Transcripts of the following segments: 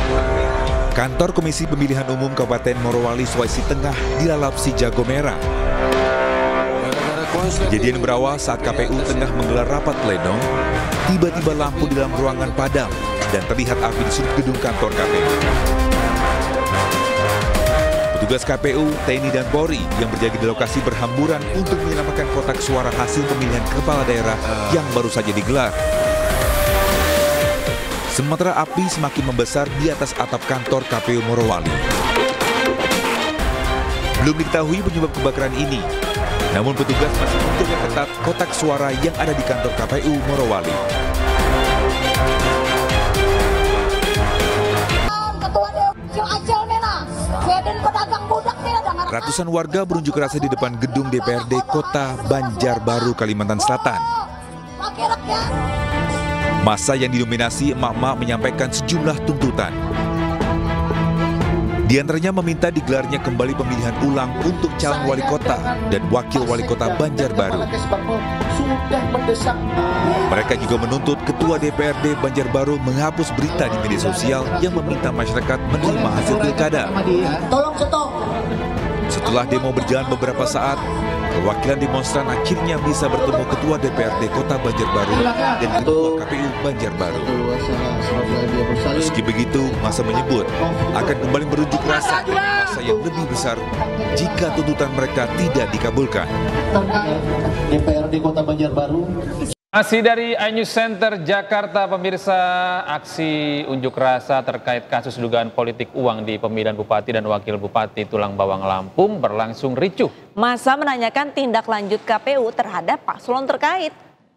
Kantor Komisi Pemilihan Umum Kabupaten Morowali, Sulawesi Tengah dilalap si jago merah. Kejadian berawal saat KPU tengah menggelar rapat pleno, tiba-tiba lampu di dalam ruangan padam dan terlihat api di sudut gedung kantor KPU. Petugas KPU, TNI dan Polri yang berjaga di lokasi berhamburan untuk menyelamatkan kotak suara hasil pemilihan kepala daerah yang baru saja digelar. Sementara api semakin membesar di atas atap kantor KPU Morowali. Belum diketahui penyebab kebakaran ini, namun petugas masih menjaga ketat kotak suara yang ada di kantor KPU Morowali. Ratusan warga berunjuk rasa di depan gedung DPRD Kota Banjarbaru, Kalimantan Selatan. Massa yang didominasi emak-emak menyampaikan sejumlah tuntutan. Di antaranya meminta digelarnya kembali pemilihan ulang untuk calon wali kota dan wakil wali kota Banjarbaru. Mereka juga menuntut Ketua DPRD Banjarbaru menghapus berita di media sosial yang meminta masyarakat menerima hasil pilkada. Setelah demo berjalan beberapa saat, perwakilan demonstran akhirnya bisa bertemu Ketua DPRD Kota Banjarbaru dan Ketua KPU Banjarbaru. Meski begitu, massa menyebut akan kembali berunjuk rasa dengan massa yang lebih besar jika tuntutan mereka tidak dikabulkan. DPRD Kota Banjarbaru. Masih dari iNews Center Jakarta, pemirsa, aksi unjuk rasa terkait kasus dugaan politik uang di pemilihan Bupati dan Wakil Bupati Tulang Bawang Lampung berlangsung ricuh. Massa menanyakan tindak lanjut KPU terhadap paslon terkait.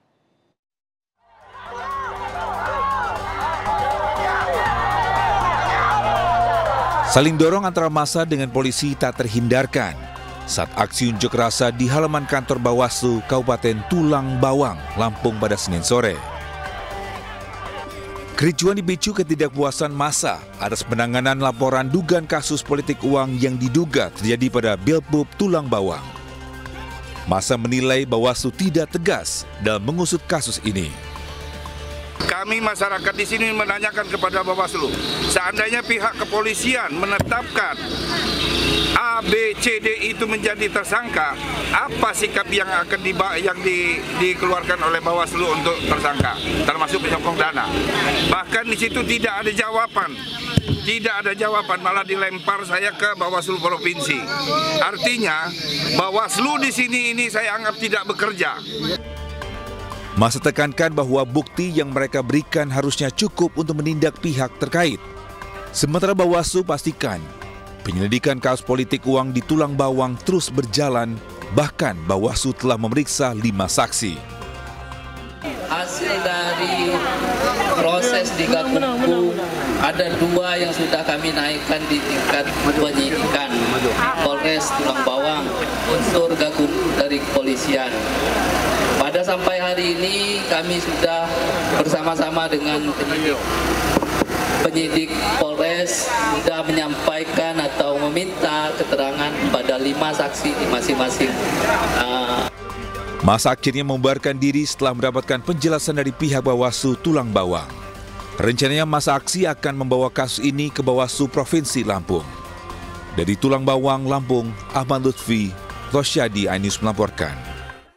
Saling dorong antara massa dengan polisi tak terhindarkan saat aksi unjuk rasa di halaman kantor Bawaslu Kabupaten Tulang Bawang, Lampung pada Senin sore. Kericuan dipicu ketidakpuasan massa atas penanganan laporan dugaan kasus politik uang yang diduga terjadi pada Bilpub Tulang Bawang. Massa menilai Bawaslu tidak tegas dalam mengusut kasus ini. Kami masyarakat di sini menanyakan kepada Bawaslu, seandainya pihak kepolisian menetapkan A, B, C, D itu menjadi tersangka, apa sikap yang akan dikeluarkan oleh Bawaslu untuk tersangka, termasuk penyokong dana. Bahkan di situ tidak ada jawaban. Tidak ada jawaban, malah dilempar saya ke Bawaslu Provinsi. Artinya, Bawaslu di sini ini saya anggap tidak bekerja. Massa tekankan bahwa bukti yang mereka berikan harusnya cukup untuk menindak pihak terkait. Sementara Bawaslu pastikan penyelidikan kasus politik uang di Tulang Bawang terus berjalan, bahkan Bawaslu telah memeriksa 5 saksi. Hasil dari proses di Gakumdu ada 2 yang sudah kami naikkan di tingkat penyidikan Polres Tulang Bawang, unsur Gakumdu dari kepolisian. Pada sampai hari ini kami sudah bersama-sama dengan penyidik Polres sudah menyampaikan atau meminta keterangan pada 5 saksi di masing-masing. Massa akhirnya membubarkan diri setelah mendapatkan penjelasan dari pihak Bawaslu Tulang Bawang. Rencananya massa aksi akan membawa kasus ini ke Bawaslu Provinsi Lampung. Dari Tulang Bawang, Lampung, Ahmad Lutfi, Rosyadi, iNews melaporkan.